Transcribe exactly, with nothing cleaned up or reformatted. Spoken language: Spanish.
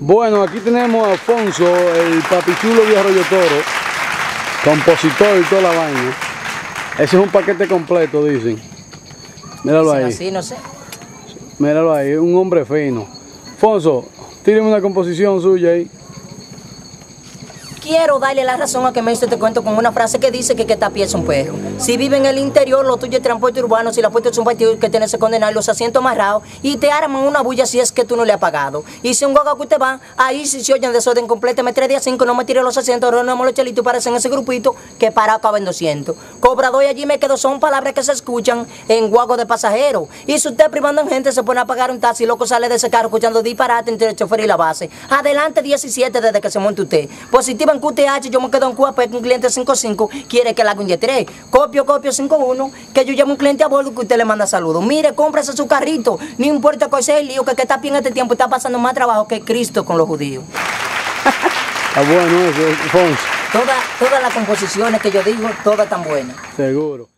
Bueno, aquí tenemos a Alfonso, el papichulo de Arroyo Toro, compositor y toda la vaina. Ese es un paquete completo, dicen. Míralo ahí. Así, no sé. Míralo ahí, un hombre fino. Alfonso, tíreme una composición suya ahí. Quiero darle la razón a que me hizo este cuento con una frase que dice que que tapia es un perro. Si vive en el interior, lo tuyo es transporte urbano. Si la puerta es un partido que tiene que condenar los asientos amarrados y te arman una bulla si es que tú no le has pagado. Y si un goga que usted va, ahí si se oyen desorden completo, me tres días cinco, no me tire los asientos, ahora no me los chelitos parecen ese grupito que para caben doscientos. Cobrador y allí me quedo, son palabras que se escuchan en guago de pasajeros. Y si usted privando en gente se pone a pagar un taxi, loco sale de ese carro escuchando disparate entre el chofer y la base. Adelante diecisiete desde que se monte usted. Positiva en Q T H, yo me quedo en Q A P, que un cliente cinco cinco quiere que le haga un Y tres. Copio, copio cinco uno, que yo llamo un cliente a bordo que usted le manda saludos. Mire, cómprese su carrito, no importa que sea el lío, que, que está bien este tiempo, está pasando más trabajo que Cristo con los judíos. Está bueno eso, Alfonso. Todas, todas las composiciones que yo digo, todas tan buenas. Seguro.